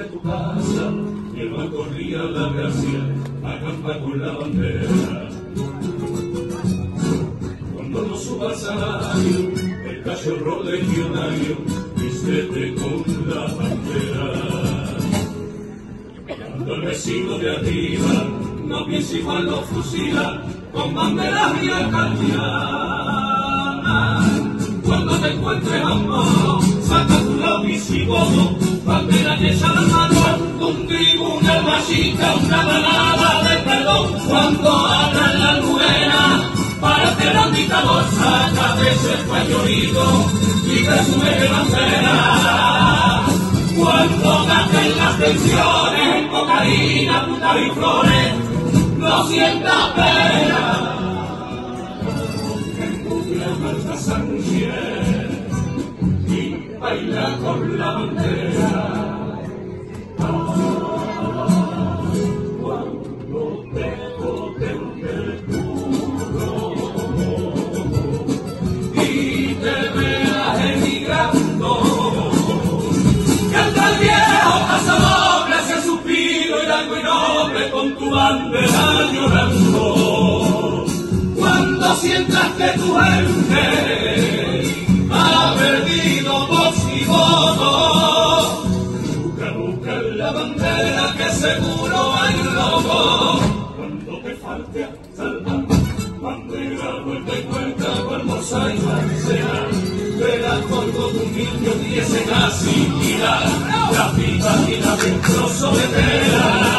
de tu casa y el mar corría la gracia, acampa con la bandera. Cuando no suba el salario, el cachorro legionario, vístete con la bandera. Cuando el vecino de arriba no piensa igual, lo fusila con banderas y alcaldías. Cuando te encuentres a un mono, saca tu lápiz y bono, bandera y echa la mano, un tribunal machista, una balada de perdón. Cuando abran la lubera para hacer la dictador, saca de ese cuellorito y te sube de bandera. Cuando gasten las tensiones en cocaína, putas y flores, no sientas pena. Marcha Sánchez y baila con la bandera. Cuando te boten del burro y te veas emigrando, canta el viejo pasadoble ese suspiro hidalgo y noble con tu bandera llorando. Cuando sientas que tu gente ha perdido voz y voto, busca la bandera que seguro hay un loco. Cuando te falte hasta el pan, bandera, vuelta y vuelta, con almorzar y marcela, verás polvo de un niño y ese gas y la pipa y la trozo de tela.